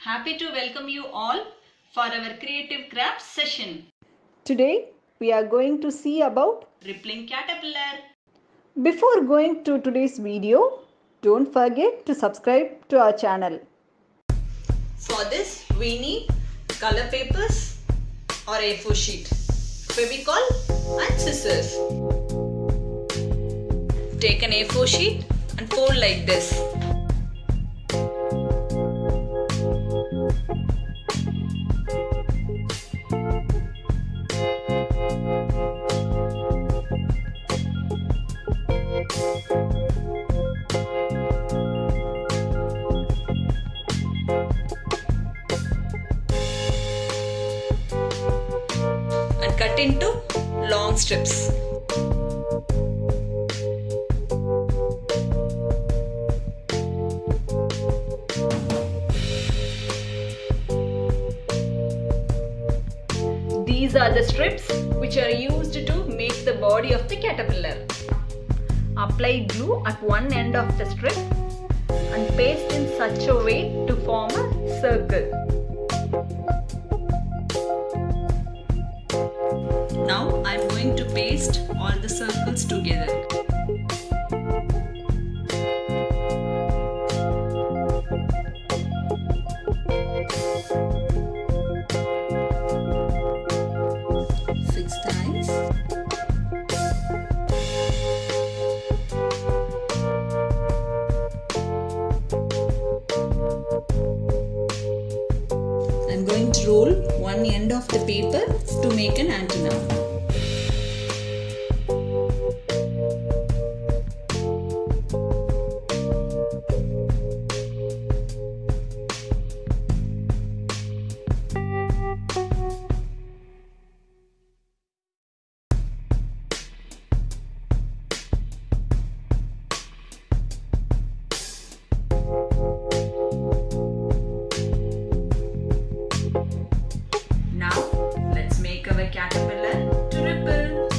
Happy to welcome you all for our creative craft session. Today we are going to see about Rippling caterpillar. Before going to today's video, don't forget to subscribe to our channel. For this we need color papers or A4 sheet, Fevicol and scissors. Take an A4 sheet and fold like this. And cut into long strips. These are the strips which are used to make the body of the caterpillar. Apply glue at one end of the strip and paste in such a way to form a circle. Now I am going to paste all the circles together. Six times. I am going to roll one end of the paper to make an antenna. Our caterpillar to ripple.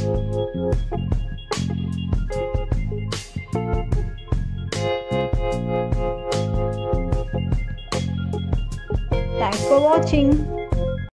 Thanks for watching.